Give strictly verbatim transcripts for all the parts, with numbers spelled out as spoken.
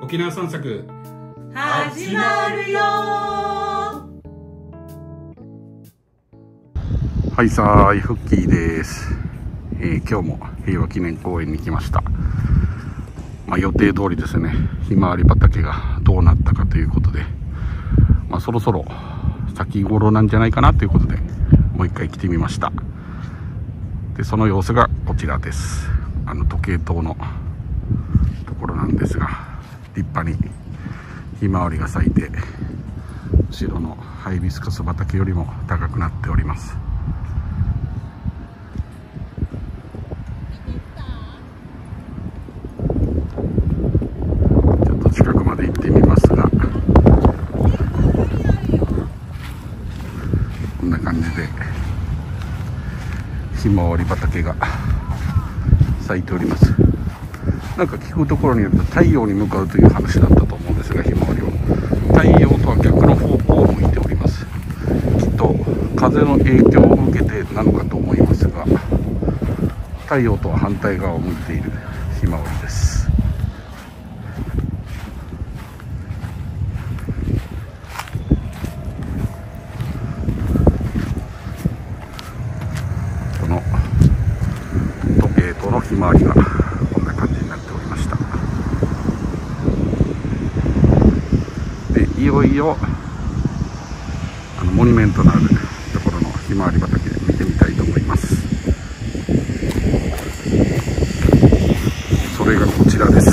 沖縄散策始まるよ。 はいさーい、フッキーです、えー、今日も平和記念公園に来ました。まあ、予定通りですね、ひまわり畑がどうなったかということで、まあ、そろそろ先頃なんじゃないかなということでもう一回来てみました。でその様子がこちらです。あの時計塔のところなんですが、立派にひまわりが咲いて、後ろのハイビスカス畑よりも高くなっております。ちょっと近くまで行ってみますが、こんな感じでひまわり畑が咲いております。なんか聞くところによると太陽に向かうという話だったと思うんですが、ひまわりは太陽とは逆の方向を向いております。きっと風の影響を受けてなのかと思いますが、太陽とは反対側を向いているひまわりです。この時計塔のひまわりがこんな感じになっておりました。でいよいよあのモニュメントのあるところのひまわり畑で見てみたいと思います。それがこちらです。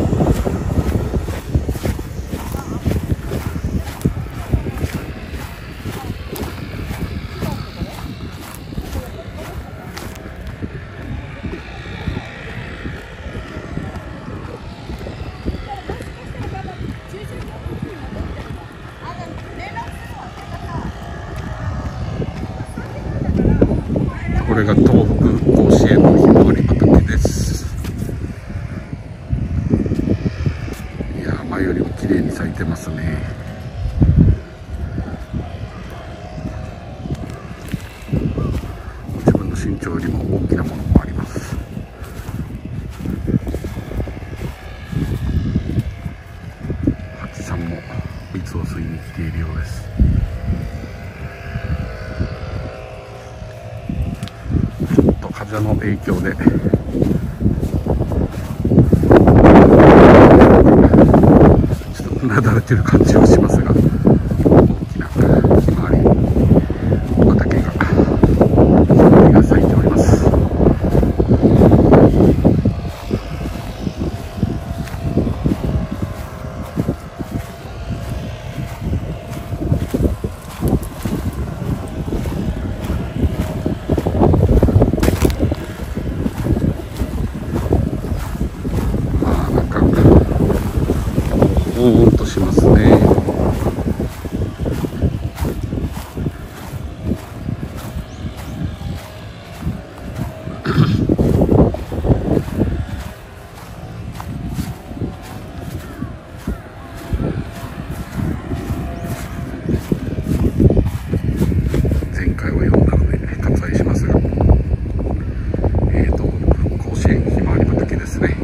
これが東北甲子園のひまわり畑です。いや、前よりも綺麗に咲いてますね。自分の身長よりも大きなものもあります。蜂さんも蜜を吸いに来ているようです。風の影響でちょっとうなだれてる感じはしますが、大きなひまわり畑がひまわりが咲いております。ゴーンとしますね。前回は読んだので割愛しますが、えーと甲子園ひまわり畑ですね。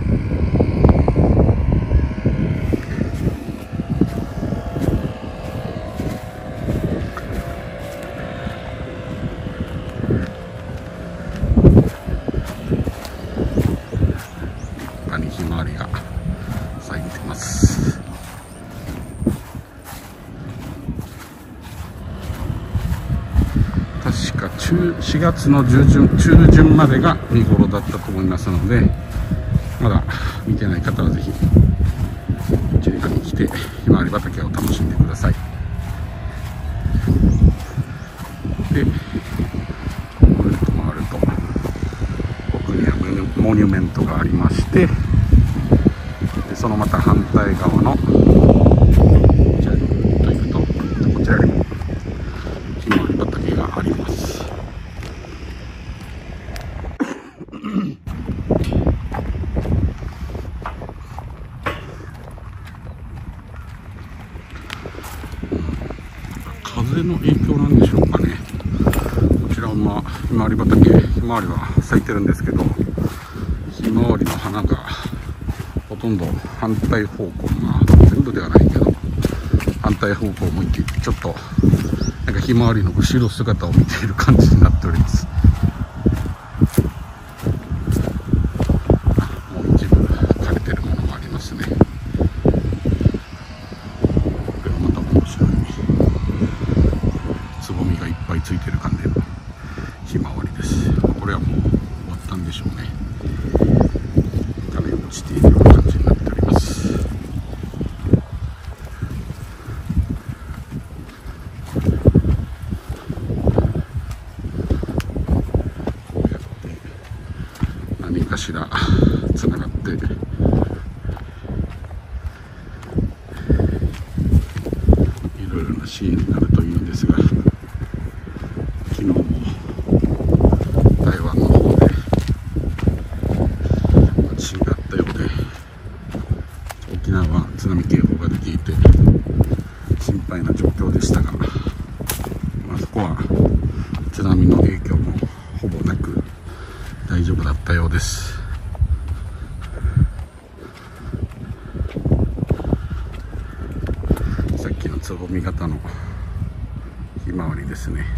ひまわりが咲いてます。確か中しがつの中旬、中旬までが見頃だったと思いますので、まだ見てない方はぜひこちらに来てひまわり畑を楽しんでください。でぐるっと回ると奥にはモニュメントがありまして、でそのまた反対側のこちらにぐっと行くと、こちらにもひまわり畑があります。風の影響なんでしょうかね。こちらはまあひまわり畑、ひまわりは咲いてるんですけど、ひまわりの花がほととんど反対方向、まあ全部ではないけど反対方向を向いていて、ちょっとなんかひまわりの後ろ姿を見ている感じになっております。もう一部枯れてるものもありますね。これはまた面白い、つぼみがいっぱいついてる感じのひまわりです。これはもう終わったんでしょうね。種落ちているような感じになっております。こうやって何かしらつながっていろいろな支援になるといいんですが、昨日も台湾の方で地震があったようで、沖縄は津波警報が出ていて心配な状況でしたが、まあ、そこは津波の影響もほぼなく大丈夫だったようです。さっきのつぼみ型のひまわりですね。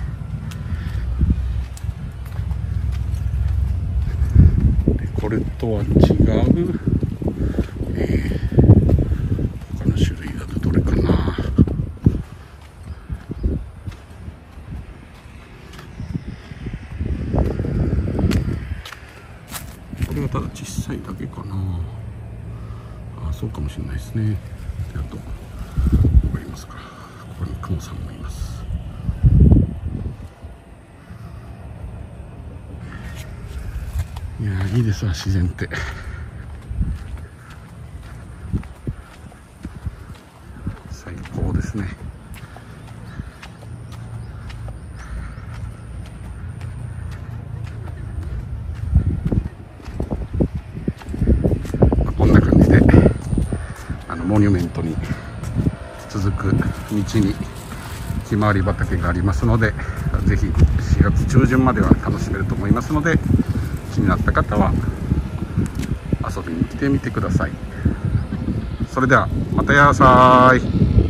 でこれとは違う、えー、他の種類だとどれかな。これはただ小さいだけかな。あ、そうかもしれないですね。であとわかりますか、ここにクモさんもいます。いやー、いいですわ、自然って最高ですね。まあ、こんな感じであのモニュメントに続く道にひまわり畑がありますので、ぜひしがつ中旬までは楽しめると思いますので、気になった方は遊びに来てみてください。それではまたやらさーい。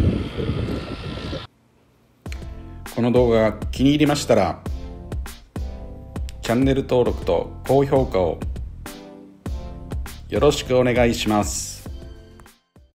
この動画が気に入りましたらチャンネル登録と高評価をよろしくお願いします。